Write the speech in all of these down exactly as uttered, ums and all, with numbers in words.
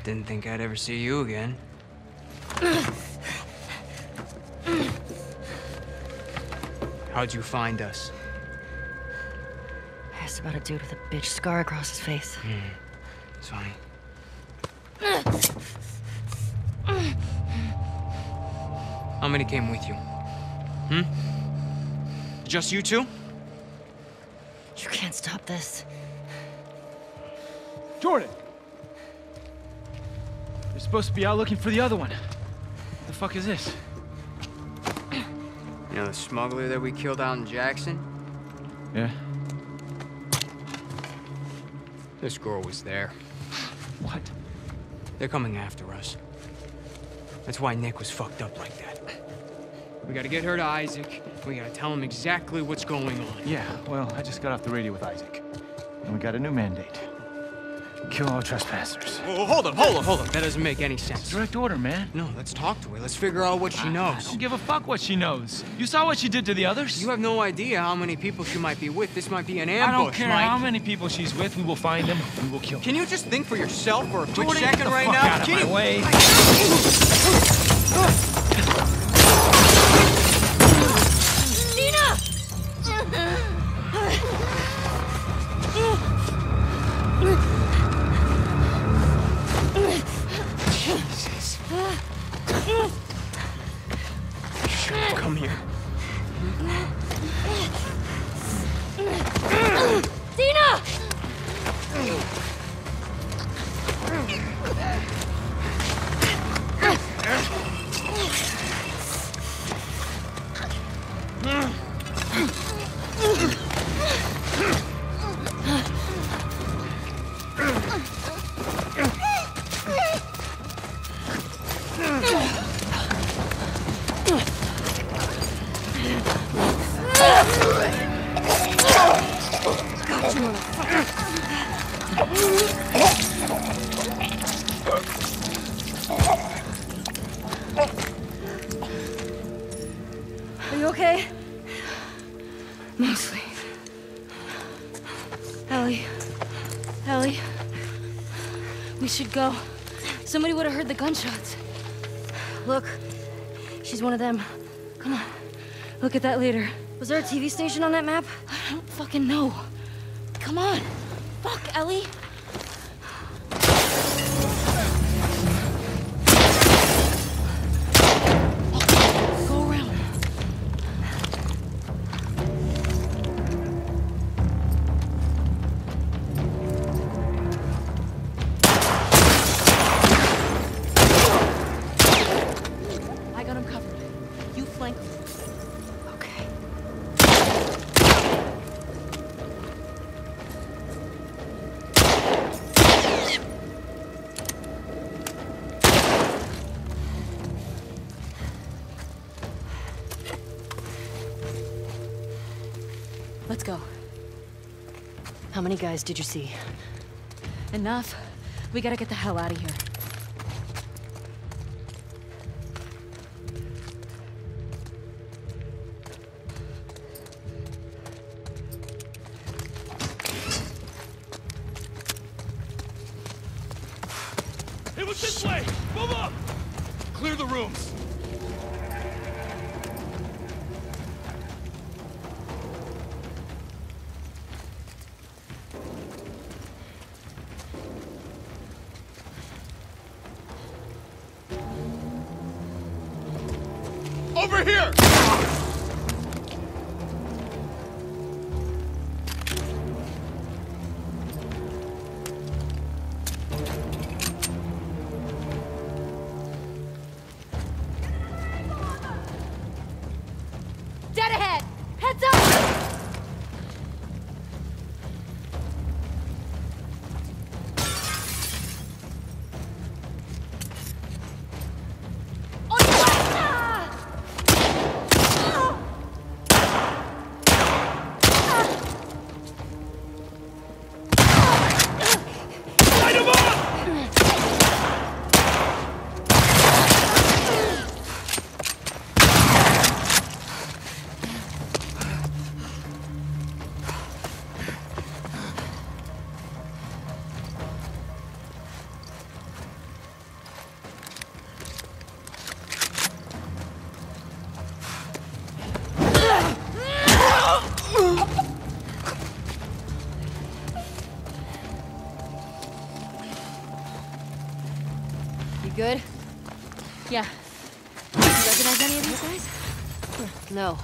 Didn't think I'd ever see you again. How'd you find us? I asked about a dude with a bitch scar across his face. Hmm. It's fine. How many came with you? Hmm? Just you two? You can't stop this. Jordan! You're supposed to be out looking for the other one. What the fuck is this? You know the smuggler that we killed out in Jackson? Yeah? This girl was there. What? They're coming after us. That's why Nick was fucked up like that. We gotta get her to Isaac. We gotta tell him exactly what's going on. Yeah, well, I just got off the radio with Isaac. And we got a new mandate. Kill all trespassers. Oh, hold up, hold up, hold up. That doesn't make any sense. Direct order, man. No, let's talk to her. Let's figure out what she knows. I don't give a fuck what she knows. You saw what she did to the others? You have no idea how many people she might be with. This might be an ambush, I don't care Mike. how many people she's with. We will find them. We will kill them. Can you just think for yourself for a quick Jordan, second get the right fuck now? out of Can my you... way. Dina! Jesus. Come here. Dina! Are you okay? Mostly. Ellie. Ellie. We should go. Somebody would have heard the gunshots. Look. She's one of them. Come on. Look at that later. Was there a T V station on that map? I don't fucking know. Come on. Fuck, Ellie. Go around. I got him covered. You flank. Okay. Let's go. How many guys did you see? Enough. We gotta get the hell out of here. It was this way! Move up! Clear the rooms. Over here! Dead ahead! Heads up! good? Yeah. You recognize any of these guys? No.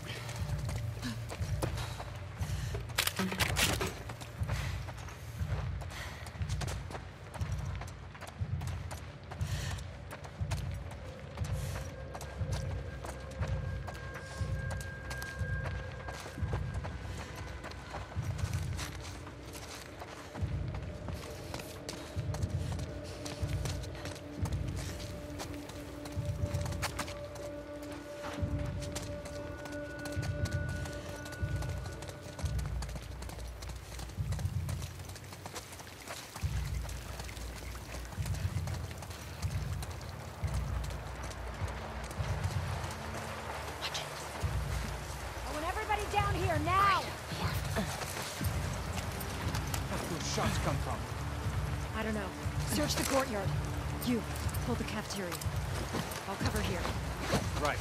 Down here now! Where'd those shots come from? I don't know. Search the courtyard. You, hold the cafeteria. I'll cover here. Right.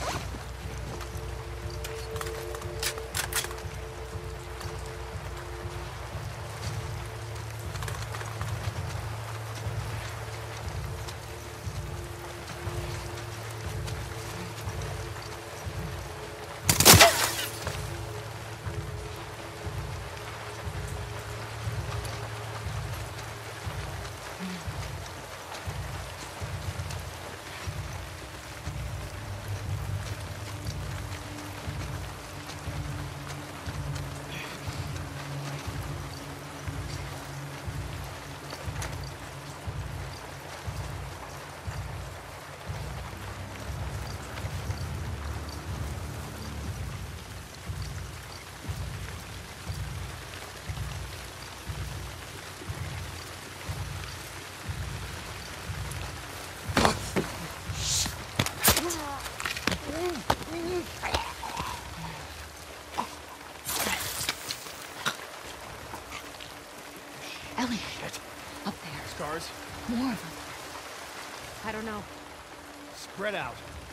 Ellie. Shit. Up there. Scars? More of them. I don't know. Spread out.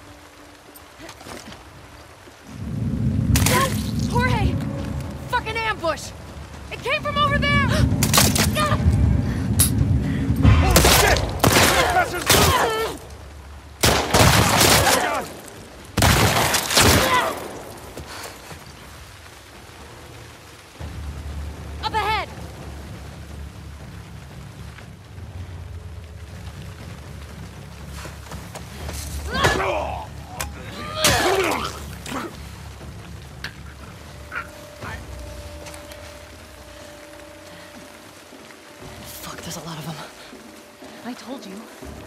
Jorge! Fucking ambush! It came from over there! Holy shit! Trespassers! Oh God! Up ahead! Fuck, there's a lot of them. I told you.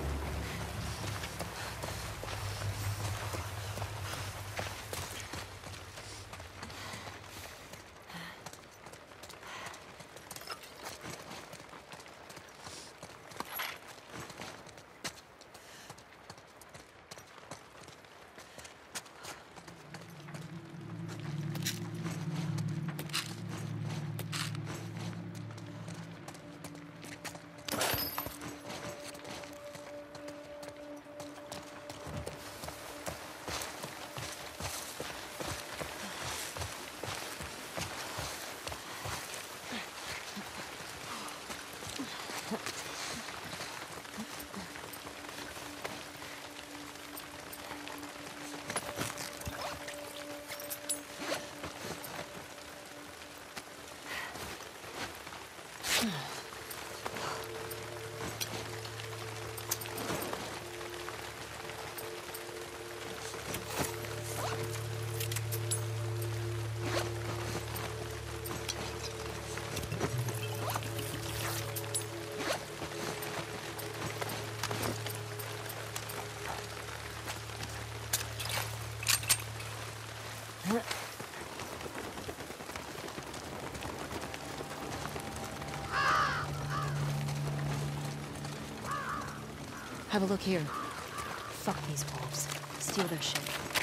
Have a look here. Fuck these wolves. Steal their shit.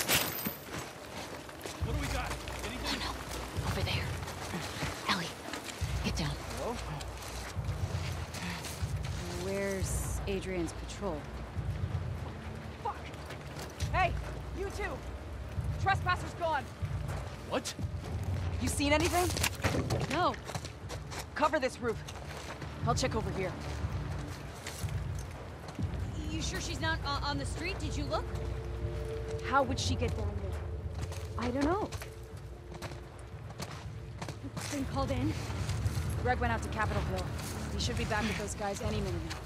What do we got? Anything? Oh no. Over there. Ellie, get down. Hello? Where's Adrian's patrol? Fuck! Hey, you two! Trespassers gone! What? You seen anything? No. Cover this roof. I'll check over here. You sure she's not uh, on the street? Did you look? How would she get down there? I don't know. Been called in. Greg went out to Capitol Hill. He should be back with those guys any minute now.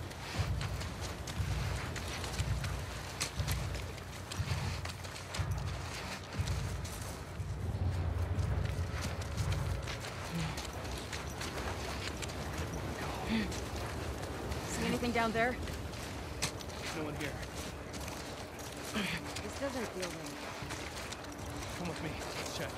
See anything down there? No one here. This doesn't feel right. Come with me. Let's check.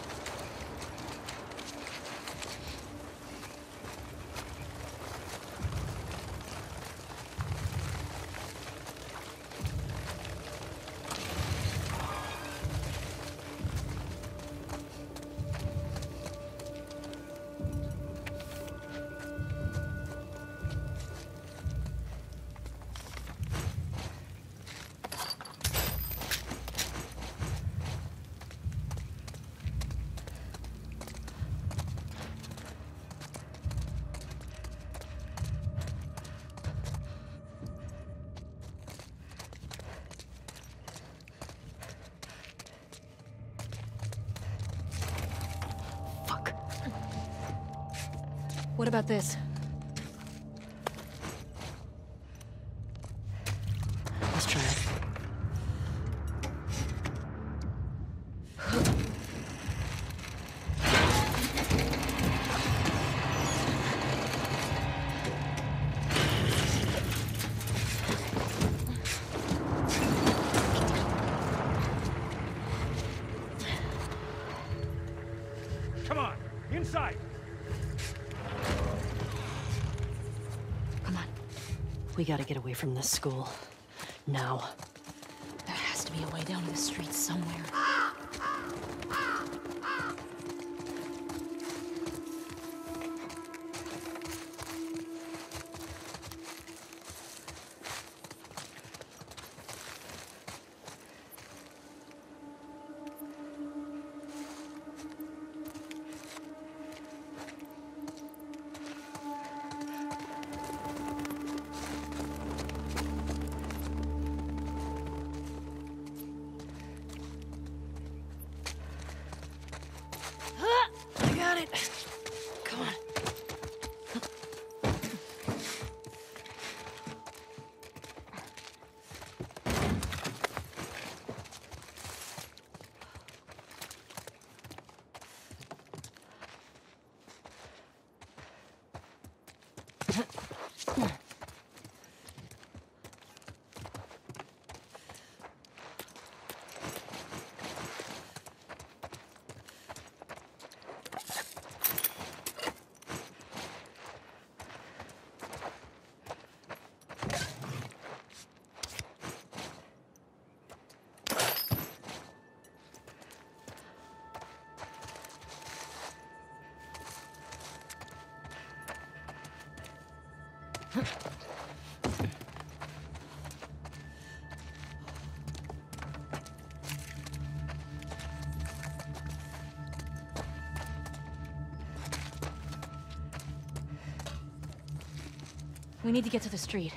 What about this? Let's try it. Come on, inside. We gotta get away from this school. Now. There has to be a way down to the streets somewhere. We need to get to the street.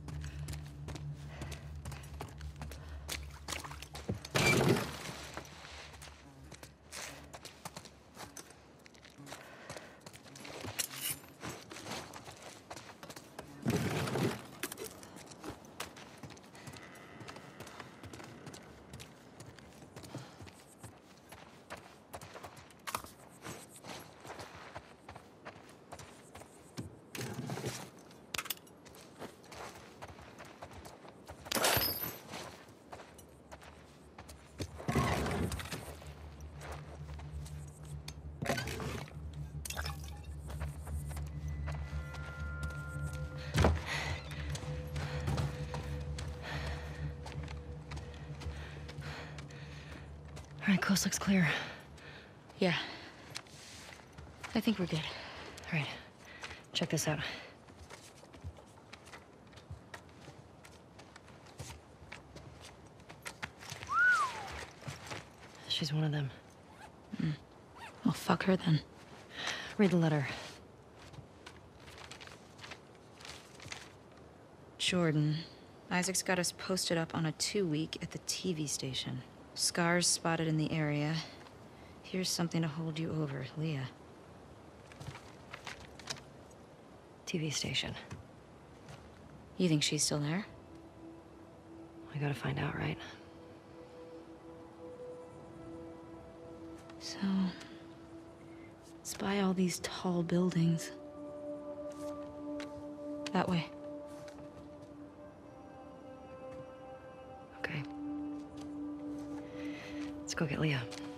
All right, coast looks clear. Yeah. I think we're good. All right, check this out. She's one of them. Mm. Well, fuck her then. Read the letter. Jordan, Isaac's got us posted up on a two-week at the T V station. Scars spotted in the area. Here's something to hold you over, Leah. T V station. You think she's still there? I gotta find out, right? So... spy all these tall buildings. That way. Okay. Let's go get Leah.